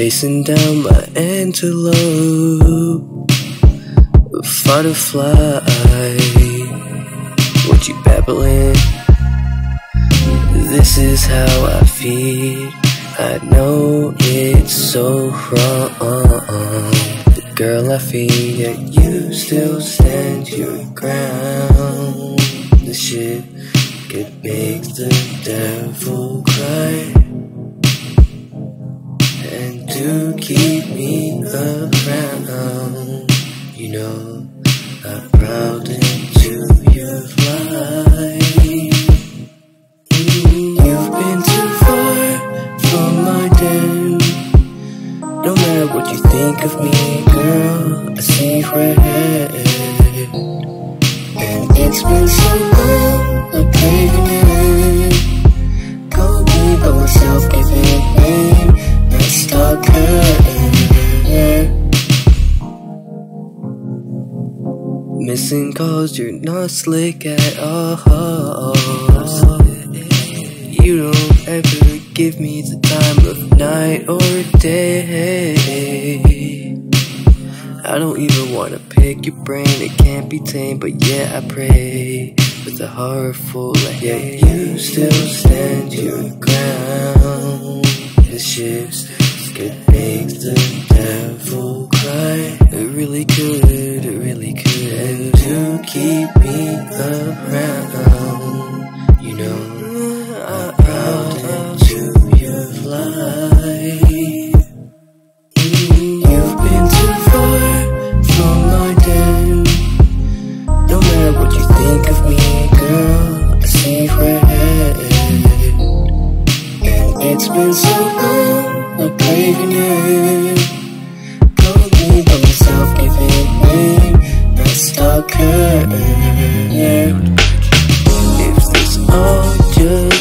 chasing down my antelope, find a fly. What you babbling? This is how I feel. I know it's so wrong. The girl I feed, yet you still stand your ground. This shit could make the devil cry. And to keep me around, you know I'm proud into your life. You've been too far from my den. No matter what you think of me, girl, I see red. And it's been so long, I'm craving it. Call me by myself, giving name Nightstalker. Missing calls, you're not slick at all. You don't ever give me the time of night or day. I don't even wanna pick your brain, it can't be tamed, but yeah, I pray with a heart full of hate. You still stand your ground. This shit could make the devil cry. It really could, it really could. And to keep me around, you know I'm proud into your life. You've been too far from my den. No matter what you think of me, girl, I see red. And it's been so long, I'm craving it. Call me by myself, giving name Nightstalker. Yeah. If this all just